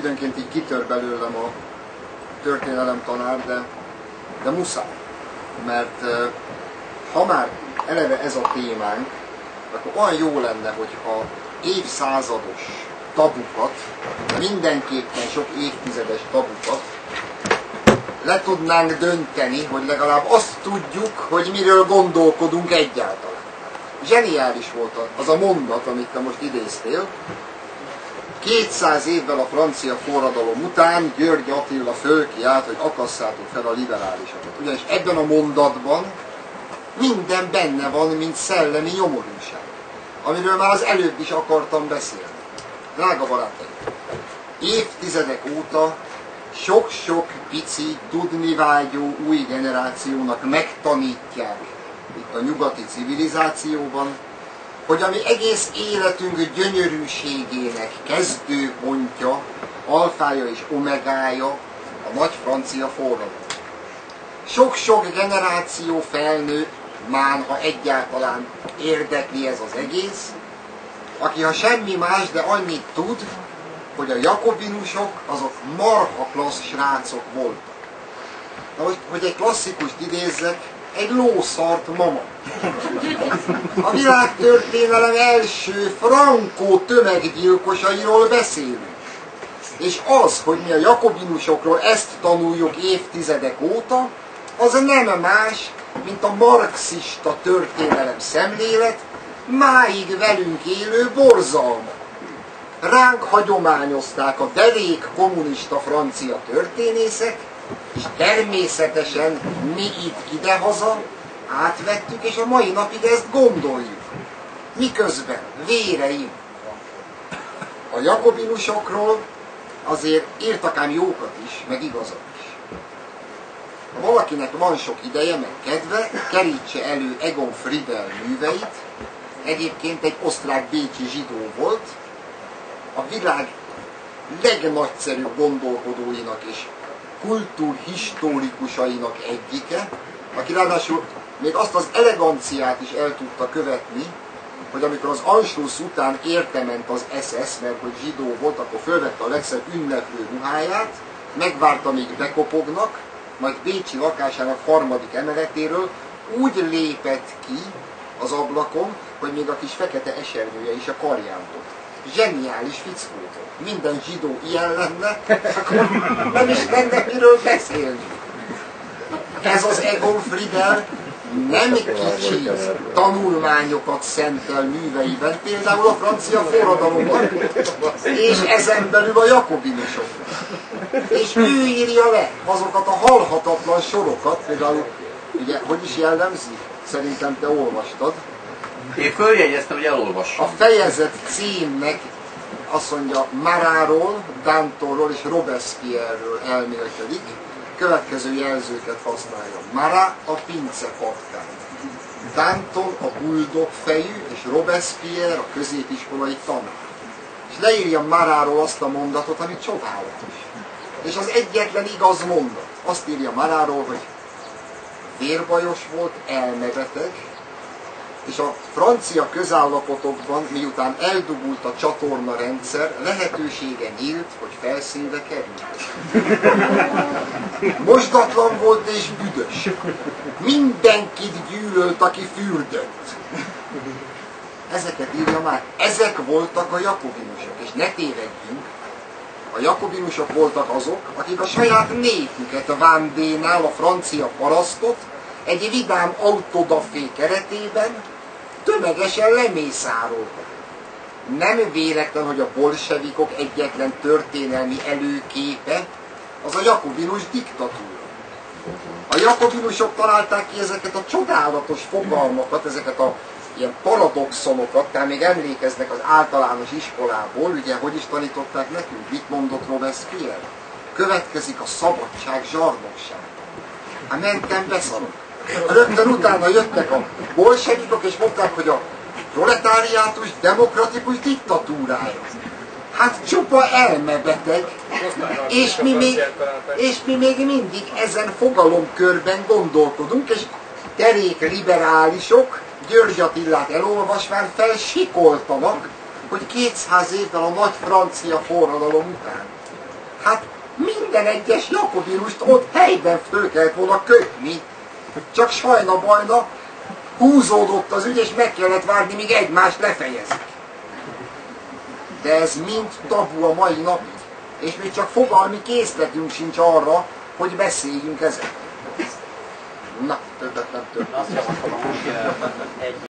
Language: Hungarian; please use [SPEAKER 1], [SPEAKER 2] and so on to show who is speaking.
[SPEAKER 1] időnként így kitör belőlem a történelem tanár, de muszáj. Mert ha már eleve ez a témánk, akkor olyan jó lenne, hogyha évszázados tabukat, mindenképpen sok évtizedes tabukat le tudnánk dönteni, hogy legalább azt tudjuk, hogy miről gondolkodunk egyáltalán. Zseniális volt az a mondat, amit te most idéztél. 200 évvel a francia forradalom után György Attila fölkiált, hogy akasszátok fel a liberálisokat. Ugyanis ebben a mondatban minden benne van, mint szellemi nyomorúság, amiről már az előbb is akartam beszélni. Drága barátaim, évtizedek óta sok-sok pici, tudnivágyó új generációnak megtanítják itt a nyugati civilizációban, hogy ami egész életünk gyönyörűségének kezdőpontja, alfája és omegája a nagy francia forradalom. Sok-sok generáció felnő, már ha egyáltalán érdekli ez az egész, aki ha semmi más, de annyit tud, hogy a jakobinusok azok marha klassz srácok voltak. Na, hogy egy klasszikust idézzek, egy lószart mama. A világtörténelem első frankó tömeggyilkosairól beszélünk. És az, hogy mi a jakobinusokról ezt tanuljuk évtizedek óta, az nem más, mint a marxista történelem szemlélet, máig velünk élő borzalma. Ránk hagyományozták a derék kommunista francia történészek, és természetesen mi itt idehaza átvettük, és a mai napig ezt gondoljuk. Miközben véreim a jakobinusokról azért írtak ám jókat is, meg igazat is. Ha valakinek van sok ideje, meg kedve, kerítse elő Egon Friedel műveit, egyébként egy osztrák-bécsi zsidó volt, a világ legnagyszerűbb gondolkodóinak és kultúrhistórikusainak egyike, aki ráadásul még azt az eleganciát is el tudta követni, hogy amikor az Anschluss után értement az SS, mert hogy zsidó volt, akkor fölvette a legszebb ünneplő ruháját, megvárta, míg bekopognak, majd bécsi lakásának harmadik emeletéről úgy lépett ki az ablakon, hogy még a kis fekete esernyője is a karján volt. Zseniális fickó volt. Minden zsidó ilyen lenne, akkor nem is lenne miről beszélni. Ez az Egon Friedel nem kicsi tanulmányokat szentel műveiben, például a francia forradalomban, és ezen belül a jakobinusoknak. És ő írja le azokat a halhatatlan sorokat, például, ugye, hogy is jellemzi? Szerintem te olvastad.
[SPEAKER 2] Én följegyeztem, hogy elolvassam.
[SPEAKER 1] A fejezet címnek azt mondja, Maratról, Dantonról és Robespierre-ről elmélkedik, következő jelzőket használja. Marat a pincepatkány, Danton a buldog fejű, és Robespierre a középiskolai tanár. És leírja Maratról azt a mondatot, ami csodálatos. És az egyetlen igaz mondat. Azt írja Maratról, hogy vérbajos volt, elmebeteg, és a francia közállapotokban, miután eldugult a csatorna rendszer, lehetősége nyílt, hogy felszínre került. Mosdatlan volt és büdös. Mindenkit gyűlölt, aki fürdött. Ezeket írja már. Ezek voltak a jakobinusok. És ne tévedjünk, a jakobinusok voltak azok, akik a saját népüket, a Vendénál, a francia parasztot egy vidám autodafé keretében tömegesen lemészároltak. Nem véletlen, hogy a bolsevikok egyetlen történelmi előképe az a jakobinus diktatúra. A jakobinusok találták ki ezeket a csodálatos fogalmakat, ezeket a ilyen paradoxonokat, tehát még emlékeznek az általános iskolából, ugye, hogy is tanították nekünk, mit mondott Robespierre? Következik a szabadság zsarnokság. Hát mentem beszarok. Rögtön utána jöttek a bolsevikok, és mondták, hogy a proletáriátus demokratikus diktatúrája. Hát csupa elmebeteg, és mi még mindig ezen fogalomkörben gondolkodunk, és derék liberálisok György Attilát elolvasván felsikoltanak, hogy 200 évvel a nagy francia forradalom után Hát minden egyes Jakobinust ott helyben föl kellett volna kötni. Csak sajna-bajna húzódott az ügy, és meg kellett várni, míg egymást lefejezik. De ez mind tabu a mai napig. És még csak fogalmi készletünk sincs arra, hogy beszéljünk ezekről. Na, többet nem több.
[SPEAKER 2] Azt javaslom, hogy egy